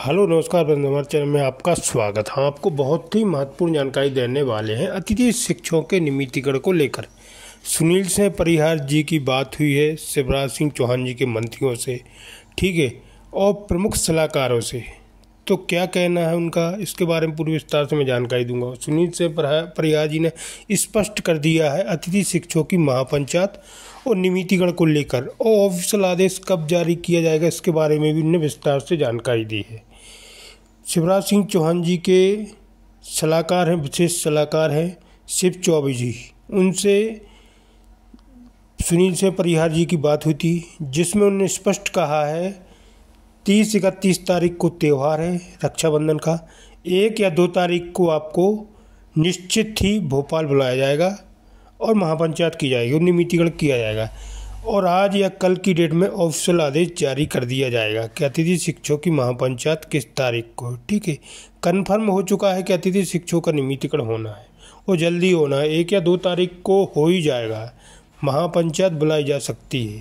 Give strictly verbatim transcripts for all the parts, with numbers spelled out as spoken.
Hello नमस्कार बंधु, हमारे चैनल में आपका स्वागत। हम आपको बहुत ही महत्वपूर्ण जानकारी देने वाले हैं अतिथि शिक्षकों के नियमितीकरण को लेकर। सुनील सिंह परिहार जी की बात हुई है शिवराज सिंह चौहान जी के मंत्रियों से, ठीक है, और प्रमुख सलाहकारों से। तो क्या कहना है उनका, इसके बारे में पूरी विस्तार से मैं जानकारी दूंगा। सुनील सिंह परिहार जी ने स्पष्ट कर दिया है अतिथि शिक्षकों की महापंचायत और नियमितीकरण को लेकर, और ऑफिशियल आदेश कब जारी किया जाएगा इसके बारे में भी उन्होंने विस्तार से जानकारी दी है। शिवराज सिंह चौहान जी के सलाहकार हैं, विशेष सलाहकार हैं शिव चौबे जी, उनसे सुनील सिंह परिहार जी की बात हुई थी, जिसमें उन्होंने स्पष्ट कहा है तीस इकतीस तारीख को त्यौहार है रक्षाबंधन का, एक या दो तारीख को आपको निश्चित ही भोपाल बुलाया जाएगा और महापंचायत की जाएगी और नियमितीकरण किया जाएगा। और आज या कल की डेट में ऑफिशियल आदेश जारी कर दिया जाएगा कि अतिथि शिक्षकों की महापंचायत किस तारीख को, ठीक है। कन्फर्म हो चुका है कि अतिथि शिक्षकों का नियमितीकरण होना है और जल्दी होना है, एक या दो तारीख को हो ही जाएगा, महापंचायत बुलाई जा सकती है।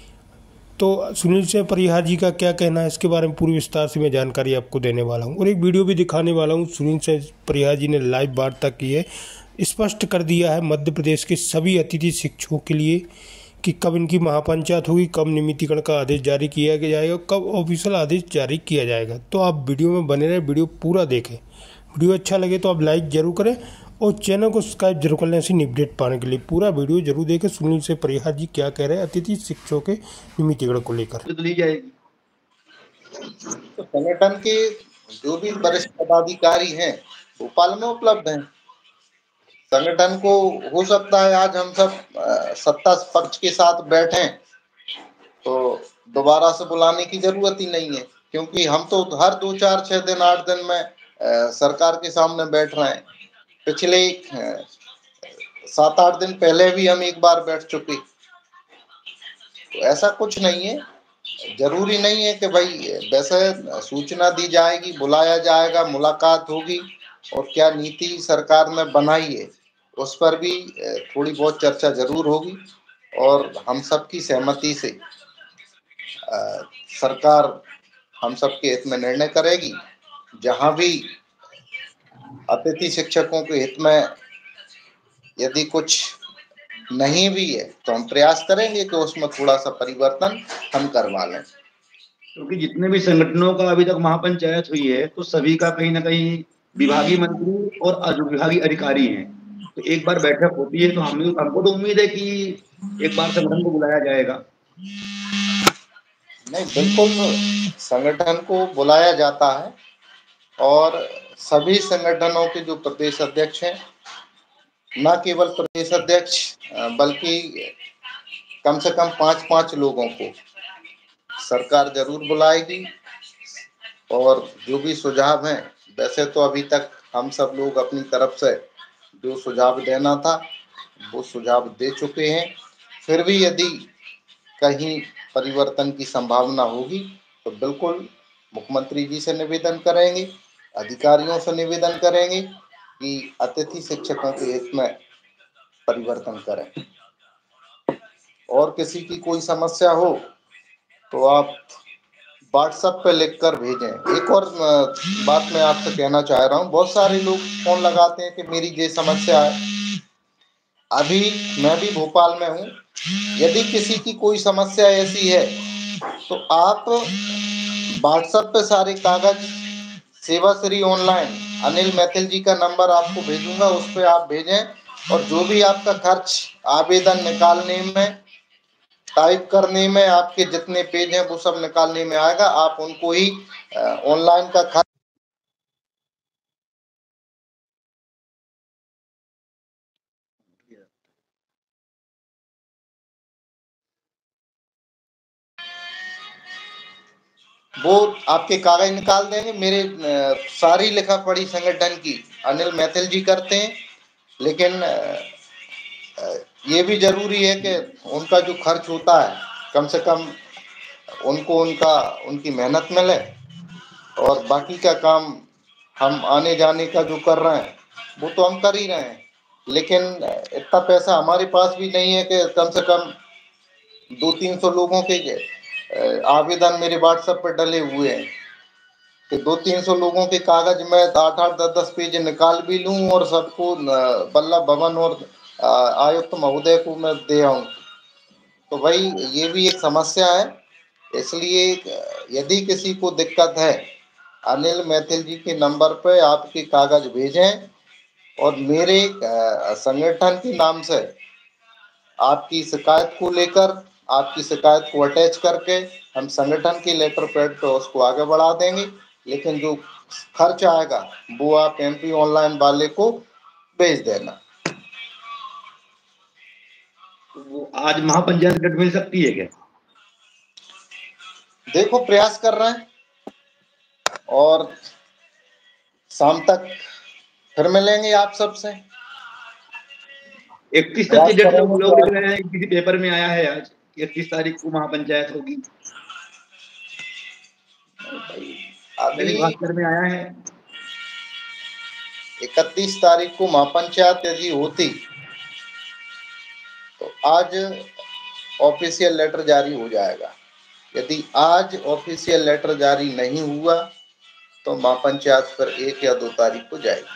तो सुनील सिंह परिहार जी का क्या कहना है इसके बारे में पूरी विस्तार से मैं जानकारी आपको देने वाला हूँ और एक वीडियो भी दिखाने वाला हूँ। सुनील सिंह परिहार जी ने लाइव वार्ता की है, स्पष्ट कर दिया है मध्य प्रदेश के सभी अतिथि शिक्षकों के लिए कि कब इनकी महापंचायत होगी, कब नियमितीकरण का आदेश जारी किया जाएगा, कब ऑफिशियल आदेश जारी किया जाएगा। तो आप वीडियो में बने रहे, वीडियो पूरा देखें। वीडियो अच्छा लगे तो आप लाइक जरूर करें और चैनल को सब्सक्राइब जरूर कर लें ऐसी अपडेट पाने के लिए। पूरा वीडियो जरूर देखें। सुनील सिंह परिहार जी क्या कह रहे हैं अतिथि शिक्षकों के नियमितीकरण को लेकर। ली जाएगी तो संगठन के जो भी वरिष्ठ पदाधिकारी हैं भोपाल में उपलब्ध हैं। संगठन को हो सकता है आज हम सब सत्ता पक्ष के साथ बैठे तो दोबारा से बुलाने की जरूरत ही नहीं है, क्योंकि हम तो हर दो चार छह दिन आठ दिन में आ, सरकार के सामने बैठ रहे हैं। पिछले सात आठ दिन पहले भी हम एक बार बैठ चुके। तो ऐसा कुछ नहीं है, जरूरी नहीं है कि भाई वैसे सूचना दी जाएगी, बुलाया जाएगा, मुलाकात होगी और क्या नीति सरकार ने बनाई है उस पर भी थोड़ी बहुत चर्चा जरूर होगी और हम सबकी सहमति से आ, सरकार हम सबके हित में निर्णय करेगी। जहां भी अतिथि शिक्षकों के हित में यदि कुछ नहीं भी है तो हम प्रयास करेंगे कि उसमें थोड़ा सा परिवर्तन हम करवा लें। क्योंकि तो जितने भी संगठनों का अभी तक महापंचायत हुई है तो सभी का कहीं ना कहीं विभागीय मंत्री और विभागीय अधिकारी हैं, तो एक बार बैठक होती है तो हम हमको तो उम्मीद है कि एक बार संगठन को बुलाया जाएगा। नहीं, बिल्कुल संगठन को बुलाया जाता है और सभी संगठनों के जो प्रदेश अध्यक्ष हैं, न केवल प्रदेश अध्यक्ष बल्कि कम से कम पांच पांच लोगों को सरकार जरूर बुलाएगी और जो भी सुझाव हैं, वैसे तो अभी तक हम सब लोग अपनी तरफ से जो सुझाव देना था वो सुझाव दे चुके हैं। फिर भी यदि कहीं परिवर्तन की संभावना होगी तो बिल्कुल मुख्यमंत्री जी से निवेदन करेंगे, अधिकारियों से निवेदन करेंगे कि अतिथि शिक्षकों के हित में परिवर्तन करें। और किसी की कोई समस्या हो तो आप व्हाट्सएप पे लिखकर भेजें। एक और बात मैं आपसे कहना चाह रहा हूँ, बहुत सारे लोग फोन लगाते हैं कि मेरी ये समस्या है। अभी मैं भी भोपाल में हूँ, यदि किसी की कोई समस्या ऐसी है तो आप व्हाट्सएप पे सारे कागज सेवा श्री ऑनलाइन अनिल मैथिल जी का नंबर आपको भेजूंगा, उस पर आप भेजें और जो भी आपका खर्च आवेदन निकालने में, टाइप करने में, आपके जितने पेज हैं वो सब निकालने में आएगा, आप उनको ही ऑनलाइन का खर्च वो आपके कागज निकाल देंगे। मेरे सारी लिखा पढ़ी संगठन की अनिल मैथिल जी करते हैं, लेकिन ये भी जरूरी है कि उनका जो खर्च होता है कम से कम उनको उनका उनकी मेहनत मिले और बाकी का काम हम आने जाने का जो कर रहे हैं वो तो हम कर ही रहे हैं, लेकिन इतना पैसा हमारे पास भी नहीं है कि कम से कम दो तीन सौ लोगों के आवेदन मेरे व्हाट्सएप पर डले हुए हैं। कि दो तीन सौ लोगों के कागज में आठ आठ दस दस पेज निकाल भी लूं और सबको बल्लभ भवन और आयुक्त महोदय को मैं दे आऊं, तो भाई ये भी एक समस्या है। इसलिए यदि किसी को दिक्कत है, अनिल मैथिल जी के नंबर पे आपके कागज भेजें और मेरे संगठन के नाम से आपकी शिकायत को लेकर, आपकी शिकायत को अटैच करके हम संगठन के लेटर पैड पे उसको आगे बढ़ा देंगे। लेकिन जो खर्च आएगा वो आप एमपी ऑनलाइन वाले को भेज देना। वो आज महापंचायत गठ मिल सकती है क्या? देखो, प्रयास कर रहे हैं और शाम तक फिर मिलेंगे आप सबसे। इकतीस तक की डेट तो लोग लिख रहे हैं, किसी पेपर में आया है आज इकतीस तारीख को महापंचायत होगी, अभी भास्कर में आया है। इकतीस तारीख को महापंचायत यदि होती तो आज ऑफिशियल लेटर जारी हो जाएगा। यदि आज ऑफिशियल लेटर जारी नहीं हुआ तो महापंचायत पर एक या दो तारीख को जाएगी।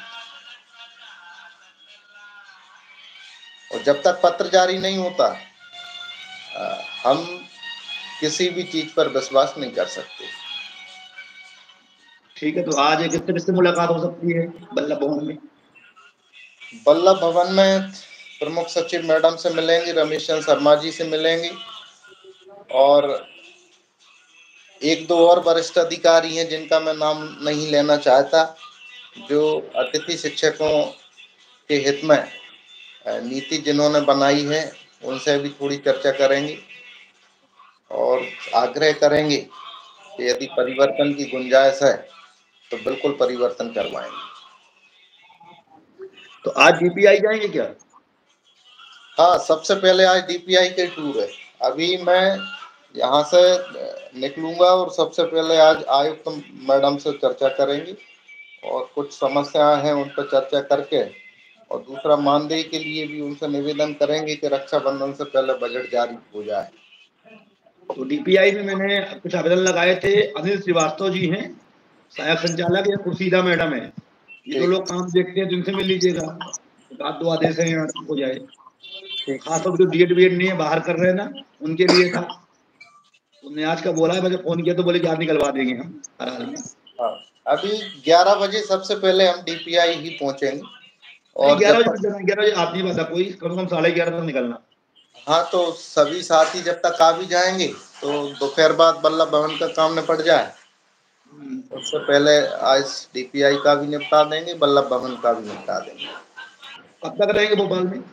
और जब तक पत्र जारी नहीं होता हम किसी भी चीज पर विश्वास नहीं कर सकते। ठीक है, तो आज किससे किससे मुलाकात हो सकती है बल्लभ भवन में? बल्लभ भवन में प्रमुख सचिव मैडम से मिलेंगे, रमेश चंद्र शर्मा जी से मिलेंगे और एक दो और वरिष्ठ अधिकारी हैं जिनका मैं नाम नहीं लेना चाहता, जो अतिथि शिक्षकों के हित में नीति जिन्होंने बनाई है, उनसे भी थोड़ी चर्चा करेंगे और आग्रह करेंगे कि यदि परिवर्तन की गुंजाइश है तो बिल्कुल परिवर्तन करवाएंगे। तो आज डीपीआई जाएंगे क्या? हाँ, सबसे पहले आज डीपीआई के टूर है। अभी मैं यहाँ से निकलूंगा और सबसे पहले आज आयुक्त मैडम से चर्चा करेंगे और कुछ समस्याएं हैं उन पर चर्चा करके, और दूसरा मानदेय के लिए भी उनसे निवेदन करेंगे कि रक्षाबंधन से पहले बजट जारी हो जाए। तो डीपीआई में मैंने कुछ आवेदन लगाए थे, अनिल श्रीवास्तव जी हैं सहायक संचालक, या खुर्शीदा मैडम है, ये तो लोग काम देखते हैं, जिनसे मिल लीजिएगा, आप दो आदेश है यहाँ हो जाए। खासतौर पर जो डीएड बीएड नहीं है बाहर कर रहे हैं ना, उनके लिए था। उन्होंने आज का बोला है, मुझे फोन किया तो बोले कि आज निकलवा देंगे हम हर हाल में। हाँ, अभी ग्यारह बजे सबसे पहले हम डीपीआई ही पहुंचेंगे और ग्यारह बजे ग्यारह बजे आप नहीं बता कोई, कम से कम साढ़े ग्यारह तक निकलना। हाँ, तो सभी साथी जब तक आ भी जाएंगे तो दोपहर बाद बल्लभ भवन का काम निपट जाए, उससे पहले आज डीपीआई का भी निपटा देंगे, बल्लभ भवन का भी निपटा देंगे। कब तक रहेंगे भोपाल में?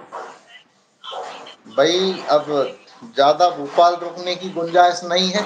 भाई अब ज्यादा भोपाल रुकने की गुंजाइश नहीं है,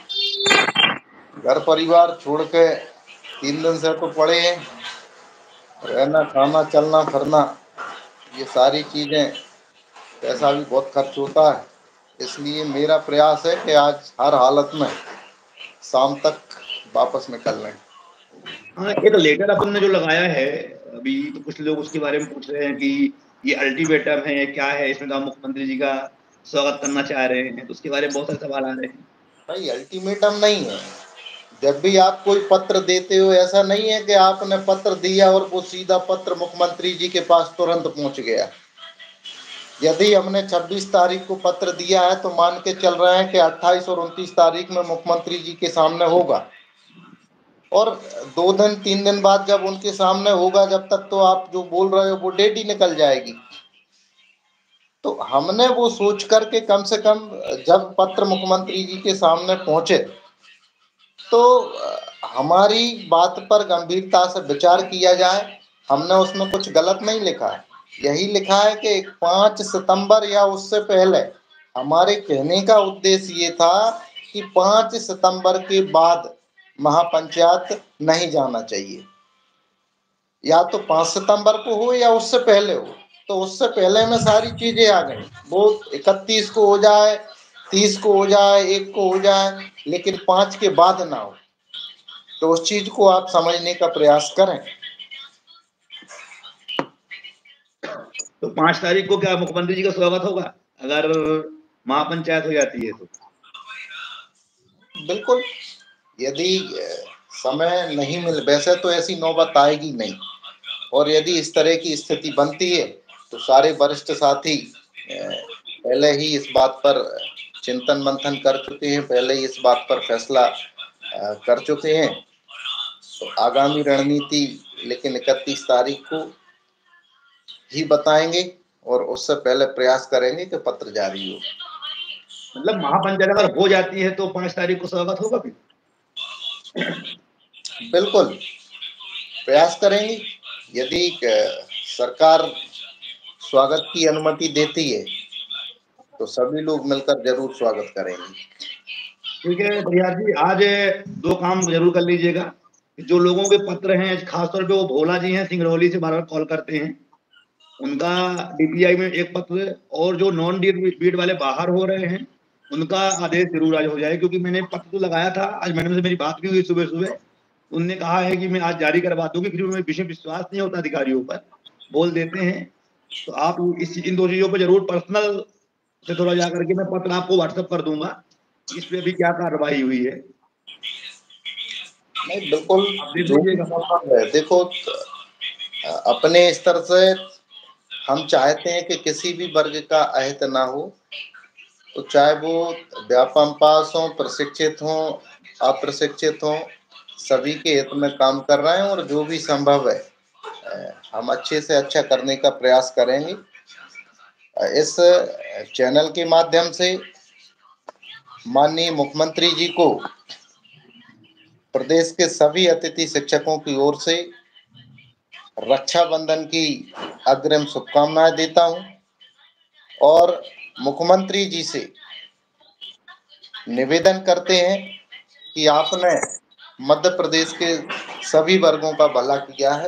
घर परिवार छोड़ के तीन दिन से तो पड़े हैं, रहना खाना चलना फिरना ये सारी चीजें, पैसा भी बहुत खर्च होता है। इसलिए मेरा प्रयास है कि आज हर हालत में शाम तक वापस निकल लें। हाँ, एक लेटर अपन ने जो लगाया है अभी, तो कुछ लोग उसके बारे में पूछ रहे हैं कि ये अल्टीमेटम है क्या है, इसमें तो मुख्यमंत्री जी का स्वागत करना चाह रहे हैं, तो उसके बारे में बहुत सारे सवाल आ रहे हैं। भाई अल्टीमेटम नहीं है, जब भी आप कोई पत्र देते हो ऐसा नहीं है कि आपने पत्र दिया और वो सीधा पत्र मुख्यमंत्री जी के पास तुरंत पहुंच गया। यदि हमने छब्बीस तारीख को पत्र दिया है तो मान के चल रहे हैं कि अट्ठाईस और उनतीस तारीख में मुख्यमंत्री जी के सामने होगा, और दो दिन तीन दिन बाद जब उनके सामने होगा, जब तक तो आप जो बोल रहे हो वो डेट ही निकल जाएगी। तो हमने वो सोच करके कम से कम जब पत्र मुख्यमंत्री जी के सामने पहुंचे तो हमारी बात पर गंभीरता से विचार किया जाए। हमने उसमें कुछ गलत नहीं लिखा है, यही लिखा है कि पाँच सितंबर या उससे पहले, हमारे कहने का उद्देश्य ये था कि पाँच सितंबर के बाद महापंचायत नहीं जाना चाहिए, या तो पाँच सितंबर को हो या उससे पहले हो। तो उससे पहले में सारी चीजें आ गई, वो इकतीस को हो जाए, तीस को हो जाए, एक को हो जाए, लेकिन पाँच के बाद ना हो। तो उस चीज को आप समझने का प्रयास करें। तो पांच तारीख को क्या मुख्यमंत्री जी का स्वागत होगा अगर महापंचायत हो जाती है तो? बिल्कुल, यदि समय नहीं मिल, वैसे तो ऐसी नौबत आएगी नहीं, और यदि इस तरह की स्थिति बनती है तो सारे वरिष्ठ साथी पहले ही इस बात पर चिंतन मंथन कर चुके हैं, पहले ही इस बात पर फैसला कर चुके हैं। तो आगामी रणनीति लेकिन इकतीस तारीख को ही बताएंगे, और उससे पहले प्रयास करेंगे कि पत्र जारी हो। मतलब महापंचायत अगर हो जाती है तो पांच तारीख को स्वागत होगा फिर? बिल्कुल प्रयास करेंगे। यदि सरकार स्वागत की अनुमति देती है तो सभी लोग मिलकर जरूर स्वागत करेंगे। ठीक है प्रयास जी, आज दो काम जरूर कर लीजिएगा। जो लोगों के पत्र हैं, खासतौर पे वो भोला जी हैं, सिंगरौली से बार बार कॉल करते हैं, उनका डीपीआई में एक पत्र, और जो नॉन बीट वाले बाहर हो रहे हैं उनका आदेश जरूर आज हो जाए, क्योंकि मैंने पत्र तो लगाया था। आज मैडम से मेरी बात भी हुई सुबह सुबह, उनने कहा है कि मैं आज जारी करवा दूंगी, फिर उन्हें विषय विश्वास नहीं होता, अधिकारियों पर बोल देते हैं। तो आप इस इन दो चीजों पर जरूर पर्सनल से थोड़ा जा करके मैं पत्र आपको व्हाट्सएप कर दूंगा, इस पे भी क्या कार्रवाई हुई है। नहीं बिल्कुल जो है, देखो अपने स्तर से हम चाहते हैं कि किसी भी वर्ग का अहित ना हो, तो चाहे वो व्यापम पास हो, प्रशिक्षित हो, अप्रशिक्षित हो, सभी के हित में काम कर रहे हैं, और जो भी संभव है हम अच्छे से अच्छा करने का प्रयास करेंगे। इस चैनल के माध्यम से माननीय मुख्यमंत्री जी को प्रदेश के सभी अतिथि शिक्षकों की ओर से रक्षाबंधन की अग्रिम शुभकामनाएं देता हूं, और मुख्यमंत्री जी से निवेदन करते हैं कि आपने मध्य प्रदेश के सभी वर्गों का भला किया है,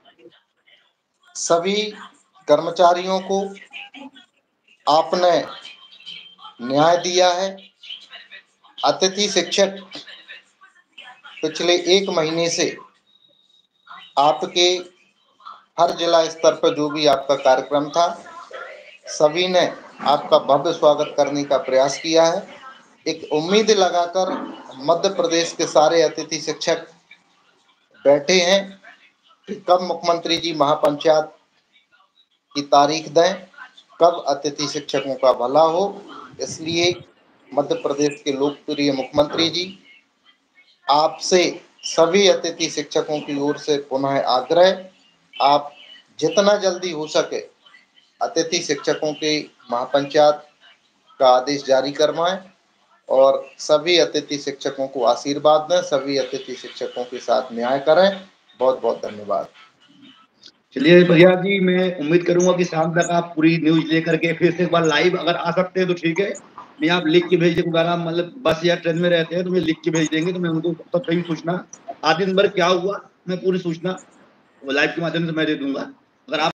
सभी कर्मचारियों को आपने न्याय दिया है। अतिथि शिक्षक पिछले एक महीने से आपके हर जिला स्तर पर जो भी आपका कार्यक्रम था, सभी ने आपका भव्य स्वागत करने का प्रयास किया है। एक उम्मीद लगाकर मध्य प्रदेश के सारे अतिथि शिक्षक बैठे हैं कि कब मुख्यमंत्री जी महापंचायत की तारीख दें, कब अतिथि शिक्षकों का भला हो। इसलिए मध्य प्रदेश के लोकप्रिय मुख्यमंत्री जी, आपसे सभी अतिथि शिक्षकों की ओर से पुनः आग्रह, आप जितना जल्दी हो सके अतिथि शिक्षकों के महापंचायत का आदेश जारी करवाएं, और सभी अतिथि शिक्षकों को आशीर्वाद दें, सभी अतिथि शिक्षकों के साथ न्याय करें। बहुत बहुत धन्यवाद। चलिए प्रयास जी, मैं उम्मीद करूंगा कि शाम तक आप पूरी न्यूज लेकर के फिर से एक बार लाइव अगर आ सकते हैं तो ठीक है, नहीं आप लिख के भेज देंगे, अगर मतलब बस या ट्रेन में रहते हैं तो मैं लिख के भेज देंगे, तो मैं उनको तब सही सूचना आज दिन भर क्या हुआ मैं पूरी सूचना लाइव के माध्यम से मैं दे दूंगा। अगर आप